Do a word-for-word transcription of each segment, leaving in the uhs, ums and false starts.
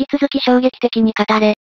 引き続き衝撃的に語れ。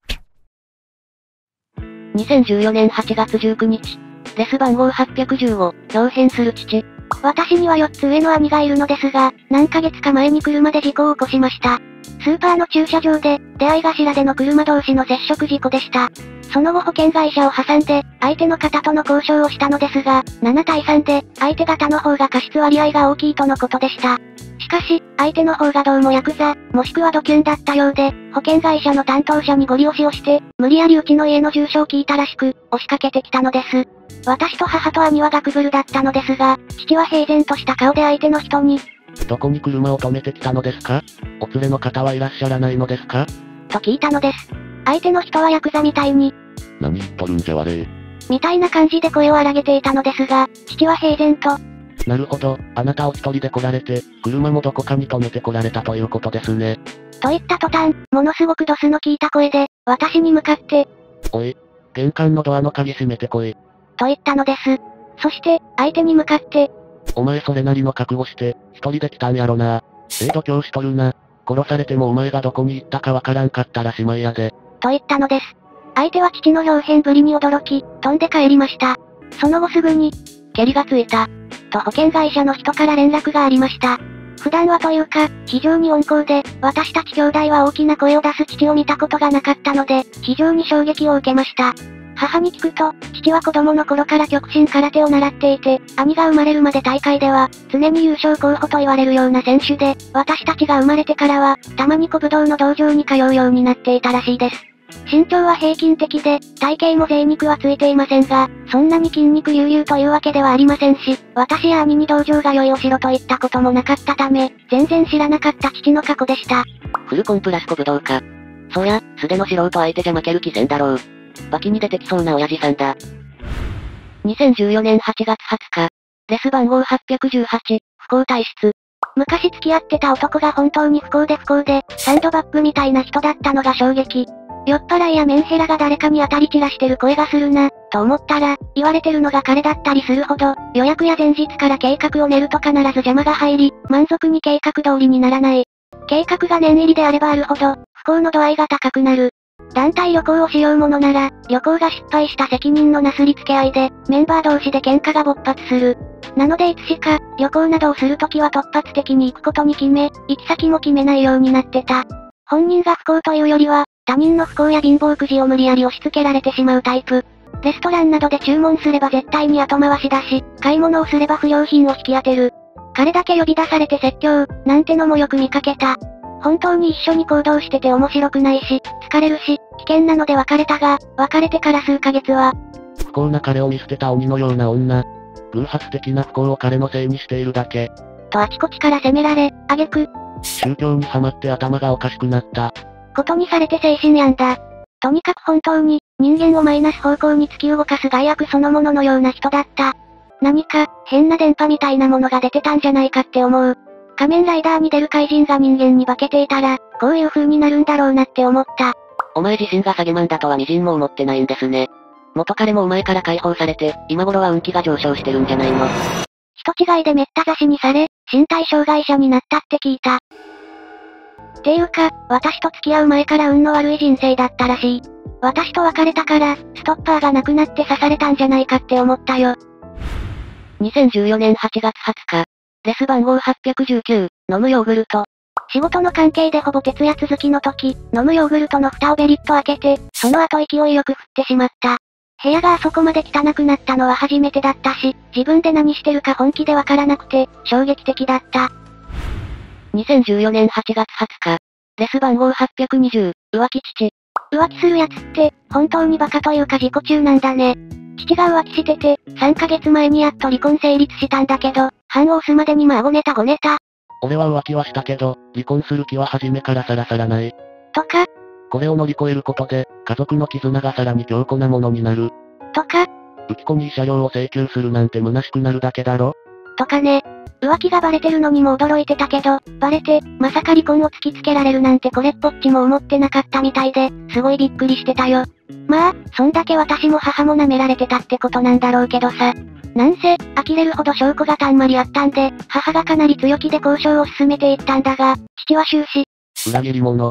にせんじゅうよねんはちがつじゅうくにち、レス番号はっぴゃくじゅうご、病変する父。 私にはよっつ上の兄がいるのですが、何ヶ月か前に車で事故を起こしました。スーパーの駐車場で、出会い頭での車同士の接触事故でした。その後保険会社を挟んで、相手の方との交渉をしたのですが、ななたいさんで、相手方の方が過失割合が大きいとのことでした。しかし、相手の方がどうもヤクザ、もしくはドキュンだったようで、保険会社の担当者にゴリ押しをして、無理やりうちの家の住所を聞いたらしく、押しかけてきたのです。私と母と兄はガクブルだったのですが、父は平然とした顔で相手の人に、 どこに車を止めてきたのですか？お連れの方はいらっしゃらないのですか？ と聞いたのです。相手の人はヤクザみたいに、 何言っとるんじゃわれー。 みたいな感じで声を荒げていたのですが、父は平然と、 なるほど、あなたお一人で来られて、車もどこかに止めて来られたということですね。 と言った途端、ものすごくドスの効いた声で、私に向かって、 おい、玄関のドアの鍵閉めてこい。 と言ったのです。そして、相手に向かって、 お前それなりの覚悟して、一人で来たんやろな。制度教しとるな。殺されてもお前がどこに行ったかわからんかったらしまいやで。 と言ったのです。相手は父の表変ぶりに驚き、飛んで帰りました。その後すぐに、 蹴りがついた。 と保険会社の人から連絡がありました。普段はというか、非常に温厚で、私たち兄弟は大きな声を出す父を見たことがなかったので、非常に衝撃を受けました。母に聞くと、父は子供の頃から極真空手を習っていて、兄が生まれるまで大会では、常に優勝候補と言われるような選手で、私たちが生まれてからは、たまに小武道の道場に通うようになっていたらしいです。身長は平均的で、体型も贅肉はついていませんが、そんなに筋肉隆々というわけではありませんし、私や兄に道場が良いお城といったこともなかったため、全然知らなかった父の過去でした。 フルコンプラス小武道か。そりゃ、素手の素人相手じゃ負ける気せんだろう。バキに出てきそうな親父さんだ。にせんじゅうよねんはちがつはつか、レス番号はっぴゃくじゅうはち、不幸体質。 昔付き合ってた男が本当に不幸で不幸で、サンドバッグみたいな人だったのが衝撃。酔っ払いやメンヘラが誰かに当たり散らしてる声がするな、と思ったら、言われてるのが彼だったりするほど、予約や前日から計画を練ると必ず邪魔が入り、満足に計画通りにならない。計画が念入りであればあるほど、不幸の度合いが高くなる。団体旅行をしようものなら、旅行が失敗した責任のなすりつけ合いで、メンバー同士で喧嘩が勃発する。なのでいつしか、旅行などをするときは突発的に行くことに決め、行き先も決めないようになってた。本人が不幸というよりは、他人の不幸や貧乏くじを無理やり押し付けられてしまうタイプ。レストランなどで注文すれば絶対に後回しだし、買い物をすれば不良品を引き当てる。彼だけ呼び出されて説教、なんてのもよく見かけた。本当に一緒に行動してて面白くないし、疲れるし、危険なので別れたが、別れてから数ヶ月は、 不幸な彼を見捨てた鬼のような女。偶発的な不幸を彼のせいにしているだけ。 とあちこちから責められ、挙句、 宗教にはまって頭がおかしくなった。 ことにされて精神病んだ。とにかく本当に、人間をマイナス方向に突き動かす害悪そのもののような人だった。何か、変な電波みたいなものが出てたんじゃないかって思う。仮面ライダーに出る怪人が人間に化けていたら、こういう風になるんだろうなって思った。 お前自身が下げマンだとは微塵も思ってないんですね。元彼もお前から解放されて、今頃は運気が上昇してるんじゃないの。 人違いでめった刺しにされ、身体障害者になったって聞いた。っていうか、私と付き合う前から運の悪い人生だったらしい。私と別れたから、ストッパーがなくなって刺されたんじゃないかって思ったよ。 にせんじゅうよねんはちがつはつか、レス番号はっぴゃくじゅうきゅう、飲むヨーグルト。 仕事の関係でほぼ徹夜続きの時、飲むヨーグルトの蓋をベリッと開けて、その後勢いよく振ってしまった。部屋があそこまで汚くなったのは初めてだったし、自分で何してるか本気でわからなくて、衝撃的だった。 にせんじゅうよねんはちがつはつか、レス番号はっぴゃくにじゅう、浮気父。 浮気するやつって、本当にバカというか自己中なんだね。父が浮気してて、さんかげつまえにやっと離婚成立したんだけど、判を押すまでにまあごネタごネタ。 俺は浮気はしたけど、離婚する気は初めからさらさらない。 とか、 これを乗り越えることで、家族の絆がさらに強固なものになる。 とか、 浮き子に慰謝料を請求するなんて虚しくなるだけだろ。 とかね。浮気がバレてるのにも驚いてたけど、バレて、まさか離婚を突きつけられるなんてこれっぽっちも思ってなかったみたいで、すごいびっくりしてたよ。まあ、そんだけ私も母も舐められてたってことなんだろうけどさ。なんせ、呆れるほど証拠がたんまりあったんで、母がかなり強気で交渉を進めていったんだが、父は終始、 裏切り者。っ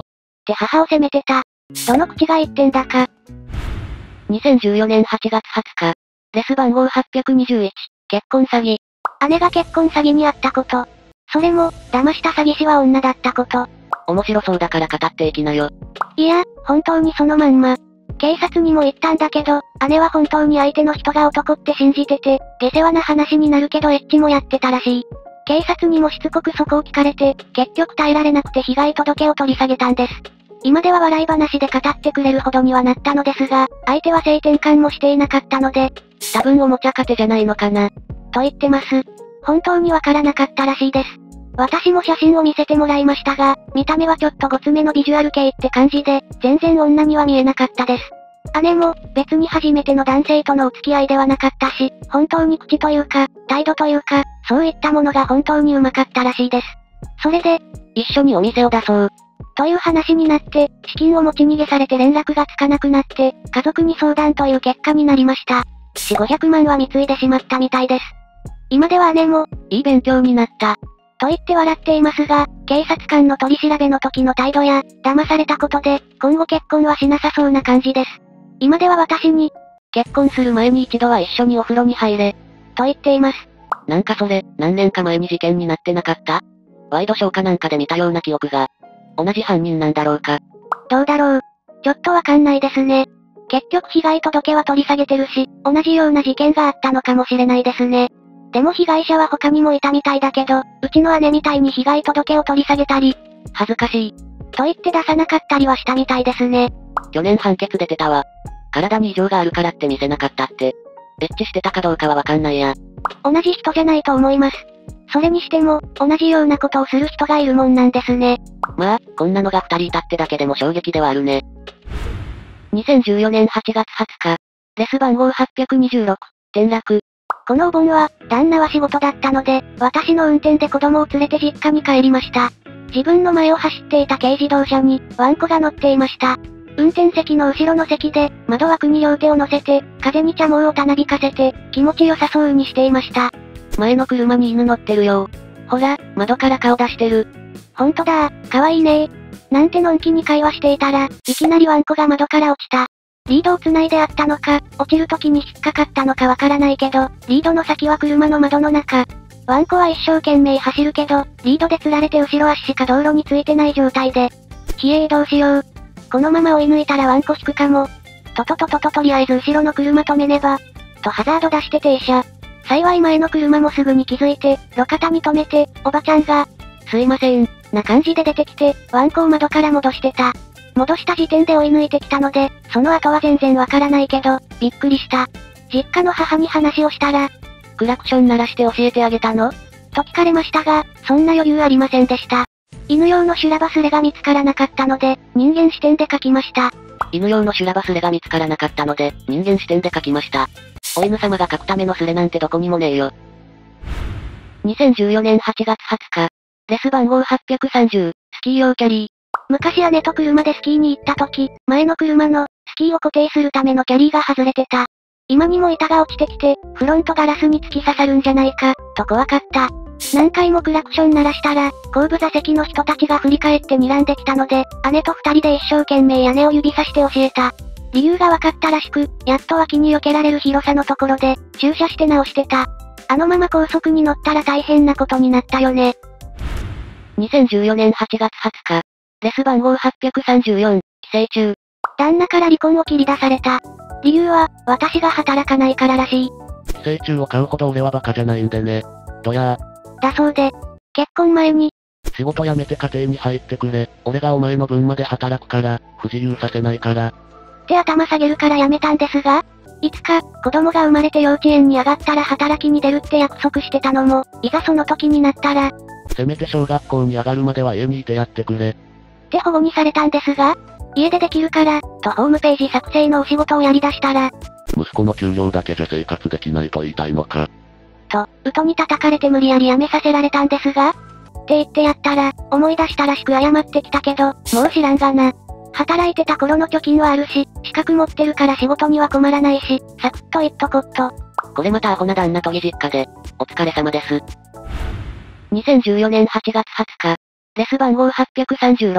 って母を責めてた。どの口が言ってんだか。 にせんじゅうよねんはちがつはつか。レス番号はっぴゃくにじゅういち、結婚詐欺。 姉が結婚詐欺にあったこと。それも、騙した詐欺師は女だったこと。 面白そうだから語っていきなよ。 いや、本当にそのまんま。警察にも言ったんだけど、姉は本当に相手の人が男って信じてて、下世話な話になるけどエッチもやってたらしい。警察にもしつこくそこを聞かれて、結局耐えられなくて被害届を取り下げたんです。今では笑い話で語ってくれるほどにはなったのですが、相手は性転換もしていなかったので、 多分おもちゃかてじゃないのかな。 と言ってます。本当にわからなかったらしいです。私も写真を見せてもらいましたが、見た目はちょっとごつめのビジュアル系って感じで、全然女には見えなかったです。姉も、別に初めての男性とのお付き合いではなかったし、本当に口というか、態度というか、そういったものが本当にうまかったらしいです。それで、 一緒にお店を出そう。 という話になって、資金を持ち逃げされて連絡がつかなくなって、家族に相談という結果になりました。よん、ごひゃくまんは貢いでしまったみたいです。今では姉も、 いい勉強になった。 と言って笑っていますが、警察官の取り調べの時の態度や、騙されたことで、今後結婚はしなさそうな感じです。今では私に、 結婚する前に一度は一緒にお風呂に入れ、 と言っています。 なんかそれ、何年か前に事件になってなかった？ワイドショーかなんかで見たような記憶が。同じ犯人なんだろうか。 どうだろう。ちょっとわかんないですね。結局被害届は取り下げてるし、同じような事件があったのかもしれないですね。でも被害者は他にもいたみたいだけど、うちの姉みたいに被害届を取り下げたり、 恥ずかしい。 と言って出さなかったりはしたみたいですね。 去年判決出てたわ。体に異常があるからって見せなかったって。エッチしてたかどうかはわかんないや。 同じ人じゃないと思います。それにしても、同じようなことをする人がいるもんなんですね。 まあ、こんなのが二人いたってだけでも衝撃ではあるね。にせんじゅうよねんはちがつはつか。レス番号はっぴゃくにじゅうろく、転落。 このお盆は、旦那は仕事だったので、私の運転で子供を連れて実家に帰りました。自分の前を走っていた軽自動車に、ワンコが乗っていました。運転席の後ろの席で、窓枠に両手を乗せて、風に茶毛をたなびかせて、気持ちよさそうにしていました。 前の車に犬乗ってるよ。ほら、窓から顔出してる。 ほんとだー、かわいいねー。なんてのんきに会話していたら、いきなりワンコが窓から落ちた。リードを繋いであったのか、落ちる時に引っかかったのかわからないけど、リードの先は車の窓の中。ワンコは一生懸命走るけど、リードで釣られて後ろ足しか道路についてない状態で。ひえーどうしよう。このまま追い抜いたらワンコ引くかも。ととととととりあえず後ろの車止めねば。とハザード出して停車。幸い前の車もすぐに気づいて、路肩に止めて、おばちゃんが、 すいません、 な感じで出てきて、ワンコを窓から戻してた。戻した時点で追い抜いてきたので、その後は全然わからないけど、びっくりした。実家の母に話をしたら、 クラクション鳴らして教えてあげたの？ と聞かれましたが、そんな余裕ありませんでした。犬用の修羅バスレが見つからなかったので、人間視点で書きました。 犬用の修羅バスレが見つからなかったので、人間視点で書きました。お犬様が書くためのスレなんてどこにもねえよ。にせんじゅうよねんはちがつはつか。レス番号はっぴゃくさんじゅう、スキー用キャリー。 昔姉と車でスキーに行った時、前の車の、スキーを固定するためのキャリーが外れてた。今にも板が落ちてきて、フロントガラスに突き刺さるんじゃないか、と怖かった。何回もクラクション鳴らしたら、後部座席の人たちが振り返って睨んできたので、姉と二人で一生懸命屋根を指さして教えた。理由が分かったらしく、やっと脇に避けられる広さのところで、駐車して直してた。あのまま高速に乗ったら大変なことになったよね。 にせんじゅうよねんはちがつはつか。レス番号はっぴゃくさんじゅうよん、寄生虫。 旦那から離婚を切り出された。理由は、私が働かないかららしい。 寄生虫を買うほど俺はバカじゃないんでね。どやー。だそうで、結婚前に、 仕事辞めて家庭に入ってくれ。俺がお前の分まで働くから、不自由させないから。 って頭下げるから辞めたんですが、いつか、子供が生まれて幼稚園に上がったら働きに出るって約束してたのも、いざその時になったら、 せめて小学校に上がるまでは家にいてやってくれ。 って保護にされたんですが、家でできるから、とホームページ作成のお仕事をやり出したら、 息子の給料だけじゃ生活できないと言いたいのか。 と、うとに叩かれて無理やり辞めさせられたんですが、って言ってやったら、思い出したらしく謝ってきたけど、もう知らんがな。働いてた頃の貯金はあるし、資格持ってるから仕事には困らないし、サクッと言っとこっと。 これまたアホな旦那と義実家で、お疲れ様です。にせんじゅうよねんはちがつはつか。レス番号はっぴゃくさんじゅうろく、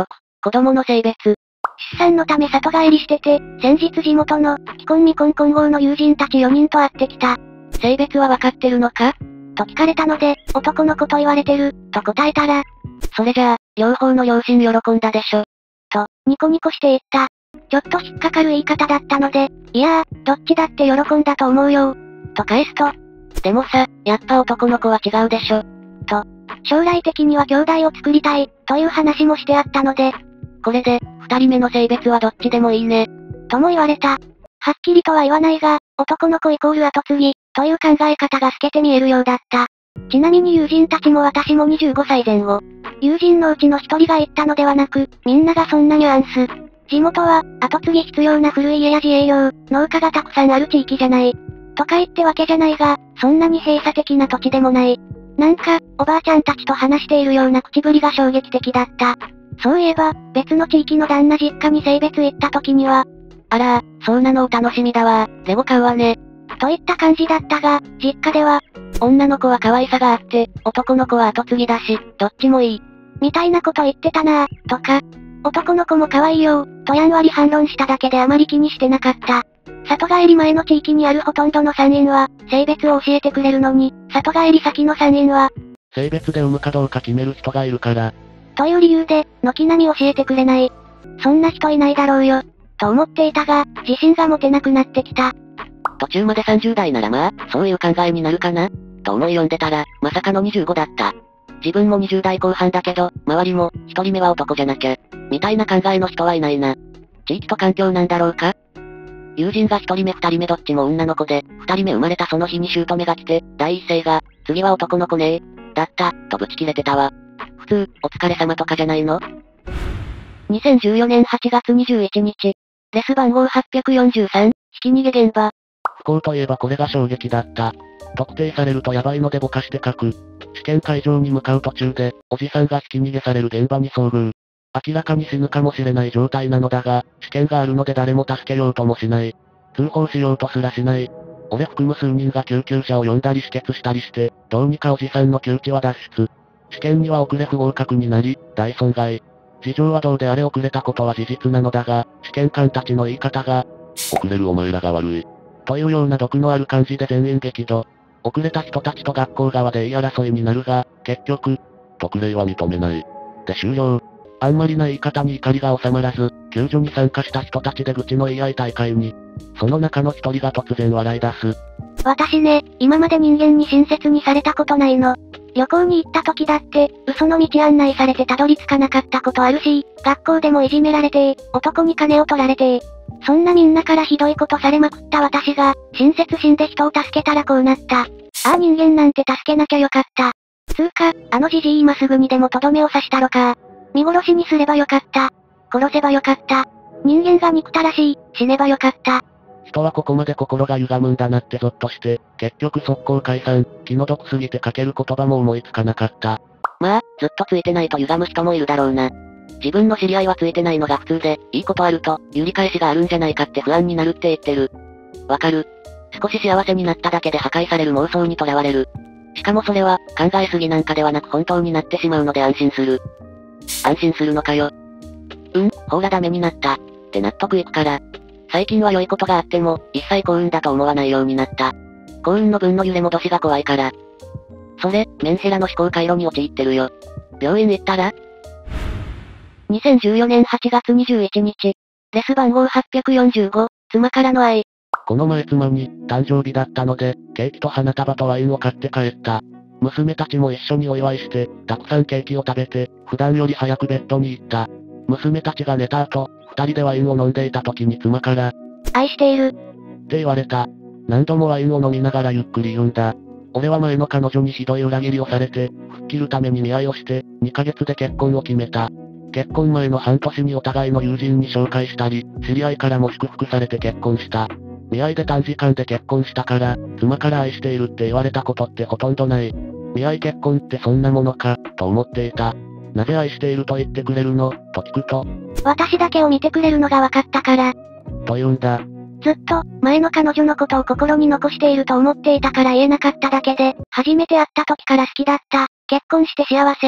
子供の性別。 出産のため里帰りしてて、先日地元の、既婚未婚混合の友人たちよにんと会ってきた。 性別はわかってるのかと聞かれたので、男の子と言われてる、と答えたら、 それじゃあ、両方の両親喜んだでしょ。 と、ニコニコして言った。ちょっと引っかかる言い方だったので、いやー、どっちだって喜んだと思うよ。と返すと、 でもさ、やっぱ男の子は違うでしょ。 と、将来的には兄弟を作りたい、という話もしてあったので、 これで、二人目の性別はどっちでもいいね。 とも言われた。はっきりとは言わないが、男の子イコール後継ぎ、という考え方が透けて見えるようだった。ちなみに友人たちも私もにじゅうごさいぜん後。友人のうちの一人が言ったのではなく、みんながそんなニュアンス。地元は、後継ぎ必要な古い家や自営業、農家がたくさんある地域じゃない。都会ってわけじゃないが、そんなに閉鎖的な土地でもない。なんか、おばあちゃんたちと話しているような口ぶりが衝撃的だった。そういえば、別の地域の旦那実家に性別行った時には、 あらー、そうなのお楽しみだわー、レゴ買うわね。 といった感じだったが、実家では、 女の子は可愛さがあって、男の子は後継ぎだし、どっちもいい。 みたいなこと言ってたなぁ、とか。男の子も可愛いよ、とやんわり反論しただけであまり気にしてなかった。里帰り前の地域にあるほとんどの産院は、性別を教えてくれるのに、里帰り先の産院は、 性別で産むかどうか決める人がいるから。 という理由で、軒並み教えてくれない。そんな人いないだろうよ、と思っていたが、自信が持てなくなってきた。 途中までさんじゅう代ならまあ、そういう考えになるかなと思い読んでたら、まさかのにじゅうごだった。自分もにじゅう代後半だけど、周りも、一人目は男じゃなきゃ、みたいな考えの人はいないな。地域と環境なんだろうか。友人が一人目二人目どっちも女の子で、二人目生まれたその日に姑が来て、第一声が、次は男の子ねー。だった、とぶち切れてたわ。普通、お疲れ様とかじゃないの？にせんじゅうよねんはちがつにじゅういちにち。レス番号はっぴゃくよんじゅうさん、ひき逃げ現場。 不幸といえばこれが衝撃だった。特定されるとヤバいのでぼかして書く。試験会場に向かう途中で、おじさんがひき逃げされる現場に遭遇。明らかに死ぬかもしれない状態なのだが、試験があるので誰も助けようともしない。通報しようとすらしない。俺含む数人が救急車を呼んだり止血したりして、どうにかおじさんの窮地は脱出。試験には遅れ不合格になり、大損害。事情はどうであれ遅れたことは事実なのだが、試験官たちの言い方が、遅れるお前らが悪い。というような毒のある感じで全員激怒。遅れた人たちと学校側で言い争いになるが、結局、特例は認めない。で終了。あんまりな言い方に怒りが収まらず、救助に参加した人たちで愚痴の言い合い大会に。その中の一人が突然笑い出す。 私ね、今まで人間に親切にされたことないの。旅行に行った時だって、嘘の道案内されてたどり着かなかったことあるし、学校でもいじめられて男に金を取られてそんなみんなからひどいことされまくった私が、親切心で人を助けたらこうなった。ああ人間なんて助けなきゃよかった。つうか、あのじじい今すぐにでもとどめを刺したろか。見殺しにすればよかった。殺せばよかった。人間が憎たらしい、死ねばよかった。 人はここまで心が歪むんだなってゾッとして、結局速攻解散、気の毒すぎて書ける言葉も思いつかなかった。 まあ、ずっとついてないと歪む人もいるだろうな。自分の知り合いはついてないのが普通で、いいことあると、揺り返しがあるんじゃないかって不安になるって言ってる。わかる。少し幸せになっただけで破壊される妄想にとらわれる。しかもそれは、考えすぎなんかではなく本当になってしまうので安心する。安心するのかよ。うん、ほらダメになった。って納得いくから。最近は良いことがあっても、一切幸運だと思わないようになった。幸運の分の揺れ戻しが怖いから。それ、メンヘラの思考回路に陥ってるよ。病院行ったら？にせんじゅうよねんはちがつにじゅういちにち。レス番号はっぴゃくよんじゅうご、妻からの愛。 この前妻に、誕生日だったので、ケーキと花束とワインを買って帰った。娘たちも一緒にお祝いして、たくさんケーキを食べて、普段より早くベッドに行った。娘たちが寝た後、二人でワインを飲んでいた時に妻から、 愛している。 って言われた。何度もワインを飲みながらゆっくり言うんだ。俺は前の彼女にひどい裏切りをされて、吹っ切るために見合いをして、にかげつで結婚を決めた。結婚前の半年にお互いの友人に紹介したり、知り合いからも祝福されて結婚した。見合いで短時間で結婚したから、妻から愛しているって言われたことってほとんどない。見合い結婚ってそんなものか、と思っていた。なぜ愛していると言ってくれるのと聞くと。 私だけを見てくれるのが分かったから。 と言うんだ。 ずっと、前の彼女のことを心に残していると思っていたから言えなかっただけで、初めて会った時から好きだった。結婚して幸せ。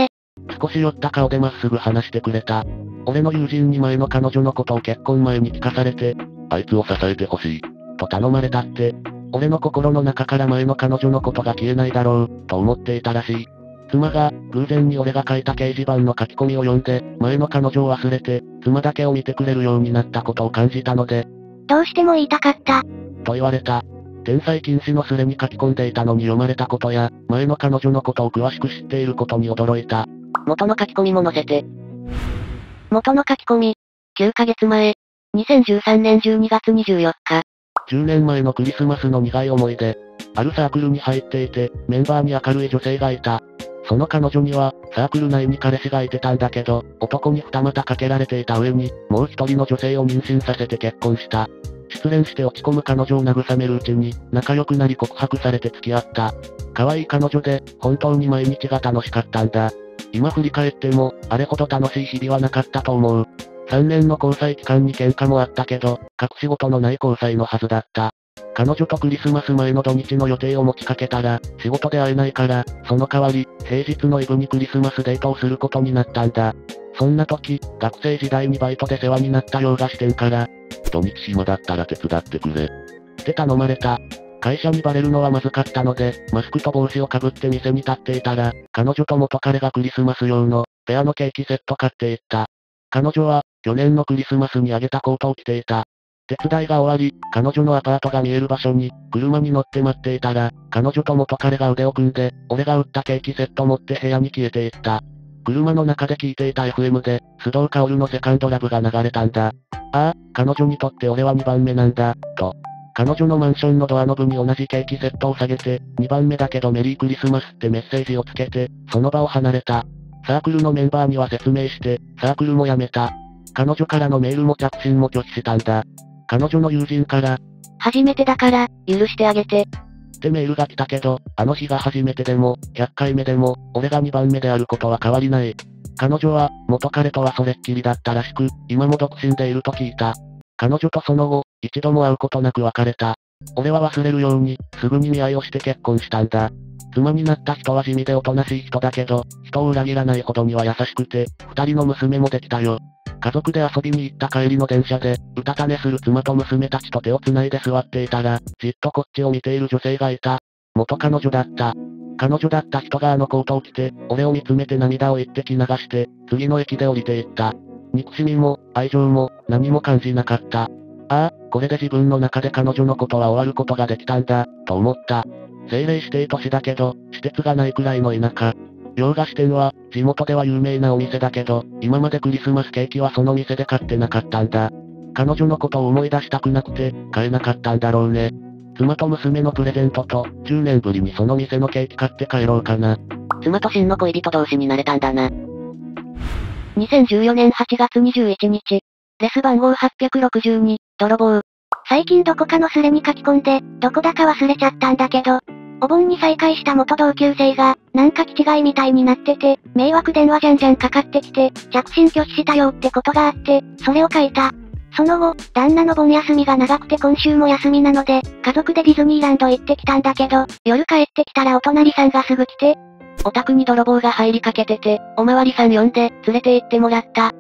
少し酔った顔でまっすぐ話してくれた。俺の友人に前の彼女のことを結婚前に聞かされて、あいつを支えてほしい。と頼まれたって。俺の心の中から前の彼女のことが消えないだろう、と思っていたらしい。妻が、偶然に俺が書いた掲示板の書き込みを読んで、前の彼女を忘れて、妻だけを見てくれるようになったことを感じたので、 どうしても言いたかった。 と言われた。転載禁止のスレに書き込んでいたのに読まれたことや、前の彼女のことを詳しく知っていることに驚いた。 元の書き込みも載せて。元の書き込み。きゅうかげつまえ。にせんじゅうさんねんじゅうにがつにじゅうよっか。 じゅうねんまえのクリスマスの苦い思い出。あるサークルに入っていて、メンバーに明るい女性がいた。その彼女には、サークル内に彼氏がいてたんだけど、男に二股かけられていた上に、もう一人の女性を妊娠させて結婚した。失恋して落ち込む彼女を慰めるうちに、仲良くなり告白されて付き合った。可愛い彼女で、本当に毎日が楽しかったんだ。今振り返っても、あれほど楽しい日々はなかったと思う。さんねんの交際期間に喧嘩もあったけど、隠し事のない交際のはずだった。彼女とクリスマス前の土日の予定を持ちかけたら、仕事で会えないから、その代わり、平日のイブにクリスマスデートをすることになったんだ。そんな時、学生時代にバイトで世話になった洋菓子店から、土日暇だったら手伝ってくれ。って頼まれた。会社にバレるのはまずかったので、マスクと帽子をかぶって店に立っていたら、彼女と元彼がクリスマス用の、ペアのケーキセット買っていった。彼女は、去年のクリスマスにあげたコートを着ていた。手伝いが終わり、彼女のアパートが見える場所に、車に乗って待っていたら、彼女と元彼が腕を組んで、俺が売ったケーキセット持って部屋に消えていった。車の中で聞いていた エフエム で、須藤薫のセカンドラブが流れたんだ。ああ、彼女にとって俺はにばんめなんだ、と。彼女のマンションのドアノブに同じケーキセットを下げて、にばんめだけどメリークリスマスってメッセージをつけて、その場を離れた。サークルのメンバーには説明して、サークルも辞めた。彼女からのメールも着信も拒否したんだ。彼女の友人から、 初めてだから、許してあげて。 ってメールが来たけど、あの日が初めてでも、ひゃっかいめでも、俺がにばんめであることは変わりない。彼女は、元彼とはそれっきりだったらしく、今も独身でいると聞いた。彼女とその後、一度も会うことなく別れた。俺は忘れるように、すぐに見合いをして結婚したんだ。妻になった人は地味でおとなしい人だけど、人を裏切らないほどには優しくて、二人の娘もできたよ。家族で遊びに行った帰りの電車で、うたた寝する妻と娘たちと手を繋いで座っていたら、じっとこっちを見ている女性がいた。元彼女だった。彼女だった人があのコートを着て、俺を見つめて涙を一滴流して、次の駅で降りていった。憎しみも、愛情も、何も感じなかった。ああ、これで自分の中で彼女のことは終わることができたんだ、と思った。政令指定都市だけど、私鉄がないくらいの田舎。洋菓子店は、地元では有名なお店だけど、今までクリスマスケーキはその店で買ってなかったんだ。彼女のことを思い出したくなくて、買えなかったんだろうね。妻と娘のプレゼントと、じゅうねんぶりにその店のケーキ買って帰ろうかな。 妻と真の恋人同士になれたんだな。にせんじゅうよねんはちがつにじゅういちにち。レス番号はっぴゃくろくじゅうに、泥棒。 最近どこかのスレに書き込んで、どこだか忘れちゃったんだけど、お盆に再会した元同級生が、なんか気違いみたいになってて、迷惑電話じゃんじゃんかかってきて、着信拒否したよってことがあって、それを書いた。その後、旦那の盆休みが長くて今週も休みなので、家族でディズニーランド行ってきたんだけど、夜帰ってきたらお隣さんがすぐ来て、 お宅に泥棒が入りかけてて、おまわりさん呼んで、連れて行ってもらった。って、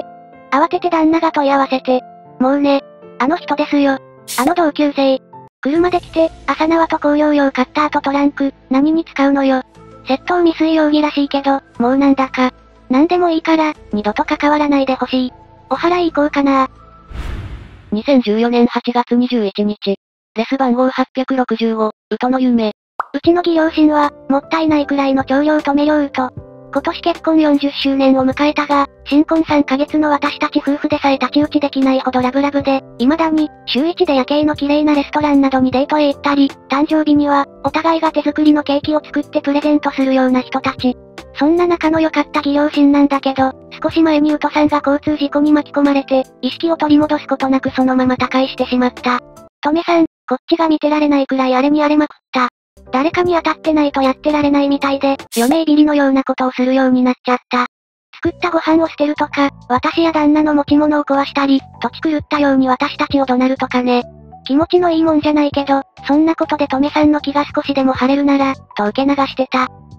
慌てて旦那が問い合わせて、もうね、あの人ですよ。あの同級生。車で来て、朝縄と紅葉用カッターとトランク、何に使うのよ。窃盗未遂容疑らしいけど、もうなんだか。なんでもいいから、二度と関わらないでほしい。お払い行こうかな。 にせんじゅうよねんはちがつにじゅういちにち。レス番号はっぴゃくろくじゅうご、ウトの夢。 うちの義両親は、もったいないくらいの長領とめ領ウト。今年結婚よんじゅっしゅうねんを迎えたが、新婚さんかげつの私たち夫婦でさえ太刀打ちできないほどラブラブで、未だに、週いちで夜景の綺麗なレストランなどにデートへ行ったり、誕生日には、お互いが手作りのケーキを作ってプレゼントするような人たち。そんな仲の良かった義両親なんだけど、少し前にウトさんが交通事故に巻き込まれて、意識を取り戻すことなくそのまま他界してしまった。トメさん、こっちが見てられないくらいあれに荒れまくった。誰かに当たってないとやってられないみたいで、余命ビリのようなことをするようになっちゃった。作ったご飯を捨てるとか、私や旦那の持ち物を壊したり、土地狂ったように私たちを怒鳴るとかね。気持ちのいいもんじゃないけど、そんなことでトメさんの気が少しでも晴れるなら、と受け流してた。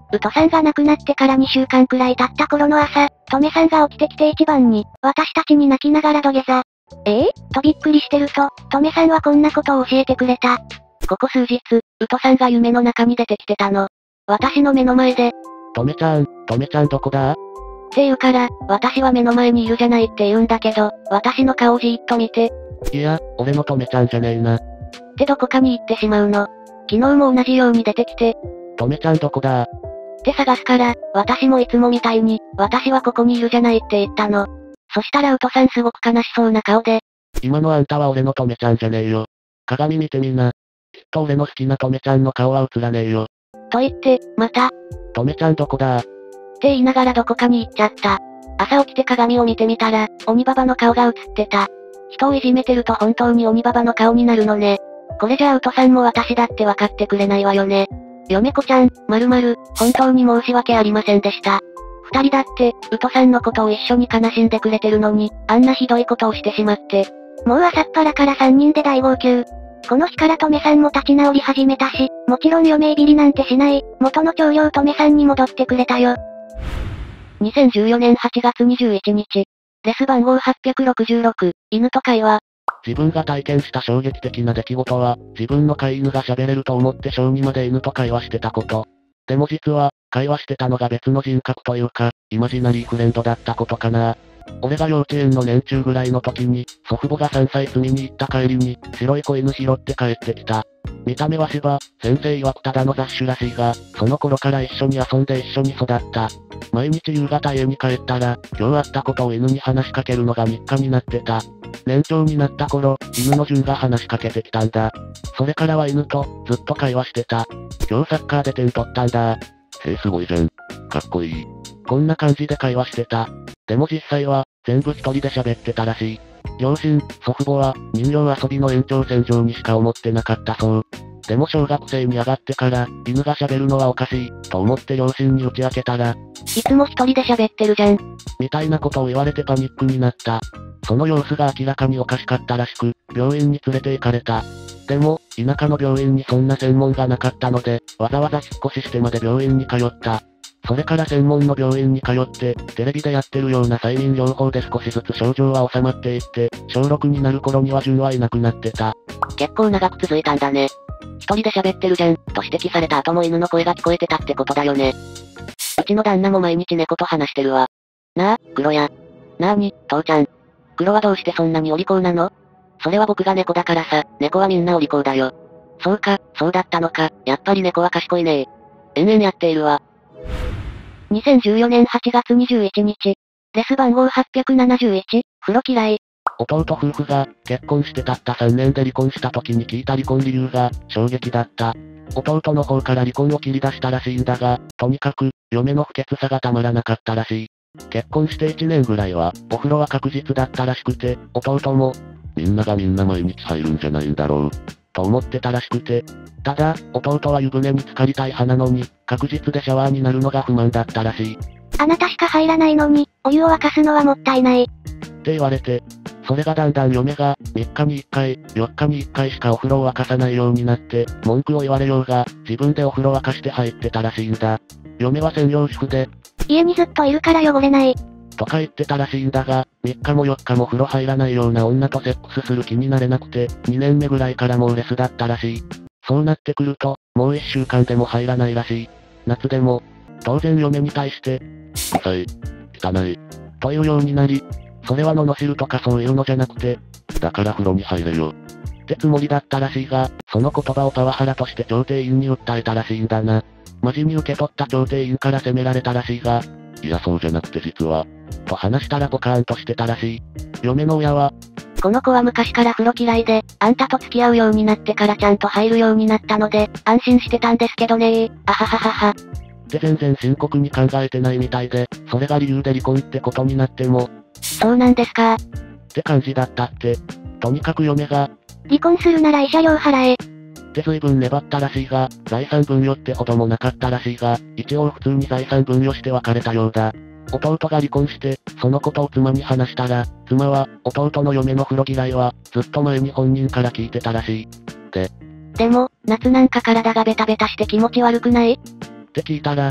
ウトさんが亡くなってからにしゅうかんくらい経った頃の朝、トメさんが起きてきて一番に、私たちに泣きながら土下座。ええとびっくりしてると、トメさんはこんなことを教えてくれた。 ここ数日、ウトさんが夢の中に出てきてたの。私の目の前で。 トメちゃん、トメちゃんどこだ？ って言うから、私は目の前にいるじゃないって言うんだけど、私の顔をじーっと見て。 いや、俺のトメちゃんじゃねえな。 ってどこかに行ってしまうの。昨日も同じように出てきて。 トメちゃんどこだ？ って探すから、私もいつもみたいに、私はここにいるじゃないって言ったの。そしたらウトさんすごく悲しそうな顔で。 今のあんたは俺のトメちゃんじゃねえよ。鏡見てみな。きっと俺の好きなトメちゃんの顔は映らねえよ。 と言って、また。 トメちゃんどこだ？ って言いながらどこかに行っちゃった。朝起きて鏡を見てみたら、鬼ババの顔が映ってた。人をいじめてると本当に鬼ババの顔になるのね。これじゃあウトさんも私だって分かってくれないわよね。嫁子ちゃん、まるまる、本当に申し訳ありませんでした。二人だって、ウトさんのことを一緒に悲しんでくれてるのに、あんなひどいことをしてしまって。 もう朝っぱらから三人で大号泣。この日からトメさんも立ち直り始めたし、もちろん嫁いびりなんてしない、元の長領トメさんに戻ってくれたよ。 にせんじゅうよねんはちがつにじゅういちにち。レス番号はっぴゃくろくじゅうろく、犬と会話。 自分が体験した衝撃的な出来事は、自分の飼い犬が喋れると思って小児まで犬と会話してたこと。でも実は、会話してたのが別の人格というか、イマジナリーフレンドだったことかな。俺が幼稚園の年中ぐらいの時に、祖父母がさんさい住みに行った帰りに、白い子犬拾って帰ってきた。見た目は芝、先生曰くただの雑種らしいが、その頃から一緒に遊んで一緒に育った。毎日夕方家に帰ったら、今日あったことを犬に話しかけるのが日課になってた。年長になった頃、犬の順が話しかけてきたんだ。それからは犬と、ずっと会話してた。今日サッカーで点取ったんだ。へえすごいじゃん。かっこいい。こんな感じで会話してた。でも実際は、全部一人で喋ってたらしい。両親、祖父母は、人形遊びの延長線上にしか思ってなかったそう。でも小学生に上がってから、犬が喋るのはおかしい、と思って両親に打ち明けたら、 いつも一人で喋ってるじゃん。 みたいなことを言われてパニックになった。その様子が明らかにおかしかったらしく、病院に連れて行かれた。でも、田舎の病院にそんな専門がなかったので、わざわざ引っ越ししてまで病院に通った。それから専門の病院に通って、テレビでやってるような催眠療法で少しずつ症状は収まっていって、小ろくになる頃には順はいなくなってた。 結構長く続いたんだね。一人で喋ってるじゃん、と指摘された後も犬の声が聞こえてたってことだよね。うちの旦那も毎日猫と話してるわ。なあ、黒や。なあに、父ちゃん。黒はどうしてそんなにお利口なの？それは僕が猫だからさ、猫はみんなお利口だよ。そうか、そうだったのか、やっぱり猫は賢いね。延々やっているわ。にせんじゅうよねんはちがつにじゅういちにち。レス番号はっぴゃくななじゅういち、風呂嫌い。 弟夫婦が、結婚してたったさんねんで離婚した時に聞いた離婚理由が、衝撃だった。弟の方から離婚を切り出したらしいんだが、とにかく、嫁の不潔さがたまらなかったらしい。結婚していちねんぐらいは、お風呂は確実だったらしくて、弟も、みんながみんな毎日入るんじゃないんだろう、と思ってたらしくて。ただ、弟は湯船に浸かりたい派なのに、確実でシャワーになるのが不満だったらしい。 あなたしか入らないのに、お湯を沸かすのはもったいない。 って言われて、それがだんだん嫁が、みっかにいっかい、よっかにいっかいしかお風呂を沸かさないようになって、文句を言われようが、自分でお風呂沸かして入ってたらしいんだ。嫁は専業主婦で、 家にずっといるから汚れない。 とか言ってたらしいんだが、みっかもよっかも風呂入らないような女とセックスする気になれなくて、にねんめぐらいからもうレスだったらしい。そうなってくると、もういっしゅうかんでも入らないらしい。夏でも、当然嫁に対して、うさい、汚い、というようになり、それは罵るとかそういうのじゃなくて、だから風呂に入れよ。ってつもりだったらしいが、その言葉をパワハラとして調停員に訴えたらしいんだな。真面目に受け取った調停員から責められたらしいが、いやそうじゃなくて実は、と話したらポカーンとしてたらしい。嫁の親は、 この子は昔から風呂嫌いで、あんたと付き合うようになってからちゃんと入るようになったので、安心してたんですけどねー、あはははは。 って全然深刻に考えてないみたいで、それが理由で離婚ってことになっても、 そうなんですか。 って感じだったって。とにかく嫁が、 離婚するなら慰謝料払え。 って随分粘ったらしいが、財産分与ってほどもなかったらしいが、一応普通に財産分与して別れたようだ。弟が離婚して、そのことを妻に話したら、妻は、弟の嫁の風呂嫌いは、ずっと前に本人から聞いてたらしい。で、 でも、夏なんか体がベタベタして気持ち悪くない？ って聞いたら、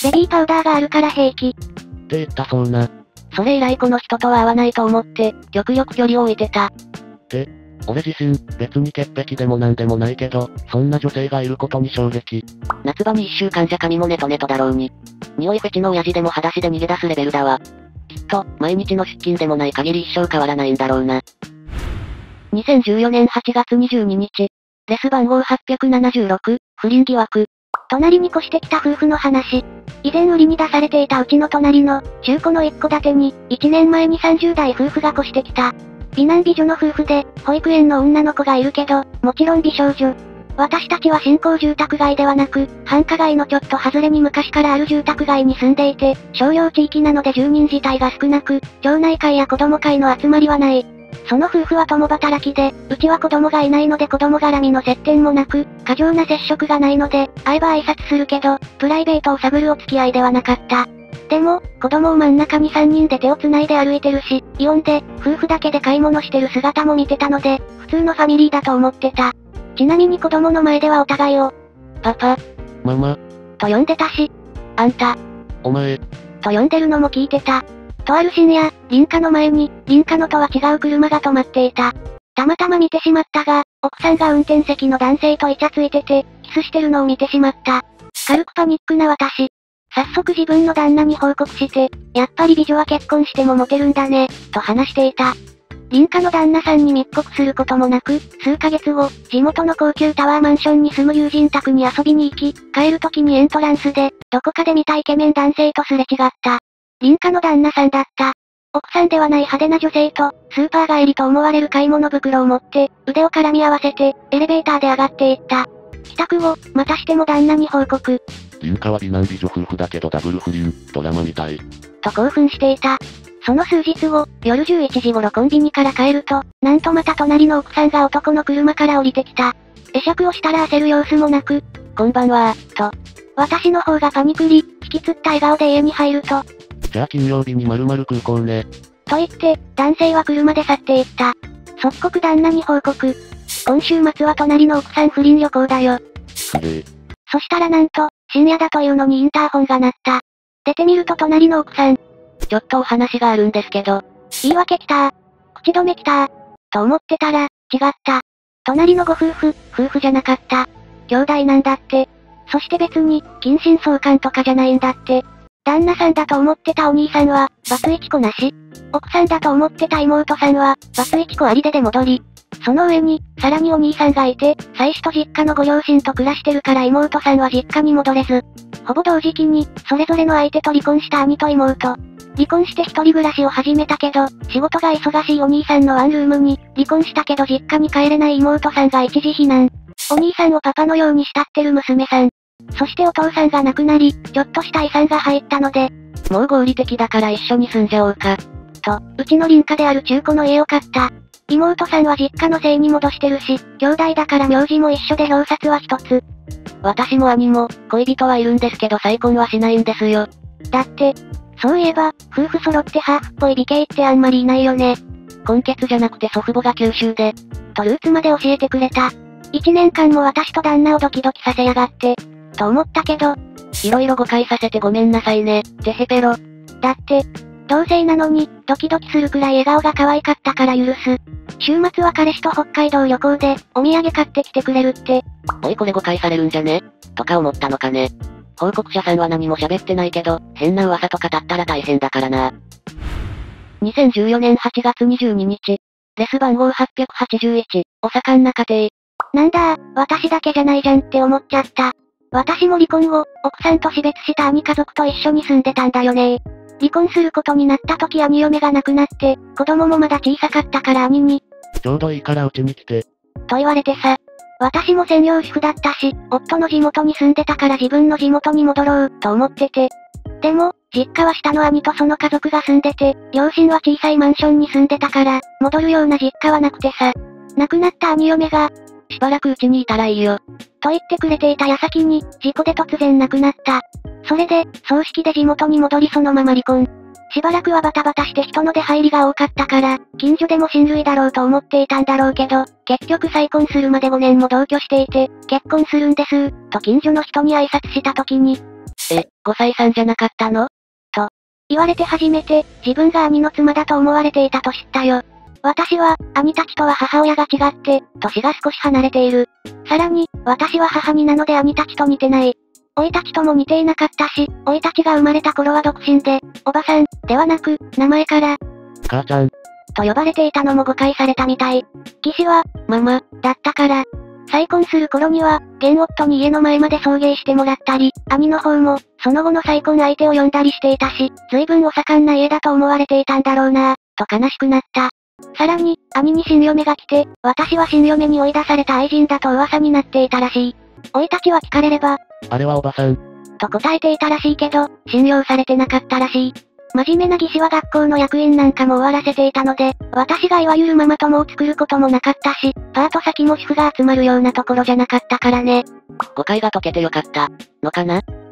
ベビーパウダーがあるから平気。 って言ったそうな。 それ以来この人とは会わないと思って、極力距離を置いてた。 って、俺自身、別に潔癖でもなんでもないけど、そんな女性がいることに衝撃。 夏場に一週間じゃ髪もネトネトだろうに。匂いフェチの親父でも裸足で逃げ出すレベルだわ。きっと、毎日の出勤でもない限り一生変わらないんだろうな。にせんじゅうよねんはちがつにじゅうににち。レス番号はっぴゃくななじゅうろく、不倫疑惑。 隣に越してきた夫婦の話。以前売りに出されていたうちの隣の、中古の一戸建てに、いちねんまえにさんじゅうだい夫婦が越してきた。美男美女の夫婦で、保育園の女の子がいるけど、もちろん美少女。私たちは新興住宅街ではなく、繁華街のちょっと外れに昔からある住宅街に住んでいて、商業地域なので住人自体が少なく、町内会や子供会の集まりはない。その夫婦は共働きで、うちは子供がいないので子供絡みの接点もなく、過剰な接触がないので、会えば挨拶するけど、プライベートを探るお付き合いではなかった。でも、子供を真ん中にさんにんで手を繋いで歩いてるし、イオンで、夫婦だけで買い物してる姿も見てたので、普通のファミリーだと思ってた。ちなみに子供の前ではお互いを、 パパ、 ママ、 と呼んでたし、 あんた、 お前、 と呼んでるのも聞いてた。とある深夜、林家の前に、林家のとは違う車が止まっていた。たまたま見てしまったが、奥さんが運転席の男性とイチャついてて、キスしてるのを見てしまった。軽くパニックな私。早速自分の旦那に報告して、やっぱり美女は結婚してもモテるんだね、と話していた。林家の旦那さんに密告することもなく、数ヶ月後、地元の高級タワーマンションに住む友人宅に遊びに行き、帰る時にエントランスで、どこかで見たイケメン男性とすれ違った。林家の旦那さんだった。奥さんではない派手な女性と、スーパー帰りと思われる買い物袋を持って、腕を絡み合わせて、エレベーターで上がっていった。帰宅後、またしても旦那に報告。 林家は美男美女夫婦だけどダブル不倫、ドラマみたい。 と興奮していた。その数日後、夜じゅういちじ頃コンビニから帰ると、なんとまた隣の奥さんが男の車から降りてきた。会釈をしたら焦る様子もなく、 こんばんは、と。 私の方がパニクり、引きつった笑顔で家に入ると、 じゃあ金曜日に〇〇空港ね。 と言って、男性は車で去っていった。即刻旦那に報告。今週末は隣の奥さん不倫旅行だよ。 すげえ。 そしたらなんと、深夜だというのにインターホンが鳴った。出てみると隣の奥さん。 ちょっとお話があるんですけど。 言い訳来たー。口止め来たー。と思ってたら、違った。隣のご夫婦、夫婦じゃなかった。兄弟なんだって。そして別に、近親相関とかじゃないんだって。旦那さんだと思ってたお兄さんは、バツイチ子なし。奥さんだと思ってた妹さんは、バツイチ子ありで出戻り。その上に、さらにお兄さんがいて、妻子と実家のご両親と暮らしてるから妹さんは実家に戻れず。ほぼ同時期に、それぞれの相手と離婚した兄と妹。離婚して一人暮らしを始めたけど、仕事が忙しいお兄さんのワンルームに、離婚したけど実家に帰れない妹さんが一時避難。お兄さんをパパのように慕ってる娘さん。そしてお父さんが亡くなり、ちょっとした遺産が入ったので、 もう合理的だから一緒に住んじゃおうか。 と、うちの隣家である中古の家を買った。妹さんは実家の姓に戻してるし、兄弟だから名字も一緒で表札は一つ。 私も兄も、恋人はいるんですけど再婚はしないんですよ。 だって、そういえば、夫婦揃ってハーフっぽい美形ってあんまりいないよね。 混血じゃなくて祖父母が九州で、 とルーツまで教えてくれた。一年間も私と旦那をドキドキさせやがって、と思ったけど、 いろいろ誤解させてごめんなさいね、てへぺろ。 だって、同性なのに、ドキドキするくらい笑顔が可愛かったから許す。週末は彼氏と北海道旅行で、お土産買ってきてくれるって。 おいこれ誤解されるんじゃねとか思ったのかね。報告者さんは何も喋ってないけど、変な噂とか立ったら大変だからな。にせんじゅうよねんはちがつにじゅうににち。レス番号はっぴゃくはちじゅういち、お盛んな家庭。 なんだー、私だけじゃないじゃんって思っちゃった。私も離婚後、奥さんと死別した兄家族と一緒に住んでたんだよねー。離婚することになった時兄嫁が亡くなって、子供もまだ小さかったから兄に、 ちょうどいいからうちに来て。 と言われてさ。私も専業主婦だったし、夫の地元に住んでたから自分の地元に戻ろう、と思ってて。でも、実家は下の兄とその家族が住んでて、両親は小さいマンションに住んでたから、戻るような実家はなくてさ。亡くなった兄嫁が、 しばらくうちにいたらいいよ。 と言ってくれていた矢先に、事故で突然亡くなった。それで、葬式で地元に戻りそのまま離婚。しばらくはバタバタして人の出入りが多かったから、近所でも親類だろうと思っていたんだろうけど、結局再婚するまでごねんも同居していて、結婚するんですと近所の人に挨拶した時に、 え、ごさいさんじゃなかったの？ と、言われて初めて、自分が兄の妻だと思われていたと知ったよ。私は、兄たちとは母親が違って、年が少し離れている。さらに、私は母になので兄たちと似てない。甥たちとも似ていなかったし、甥たちが生まれた頃は独身で、おばさん、ではなく、名前から、 母ちゃん、 と呼ばれていたのも誤解されたみたい。岸は、ママ、だったから。再婚する頃には、現夫に家の前まで送迎してもらったり、兄の方も、その後の再婚相手を呼んだりしていたし、随分お盛んな家だと思われていたんだろうなぁ、と悲しくなった。さらに、兄に新嫁が来て、私は新嫁に追い出された愛人だと噂になっていたらしい。甥たちは聞かれれば、 あれはおばさん、 と答えていたらしいけど、信用されてなかったらしい。真面目な技師は学校の役員なんかも終わらせていたので、私がいわゆるママ友を作ることもなかったし、パート先も主婦が集まるようなところじゃなかったからね。 誤解が解けてよかった、のかな？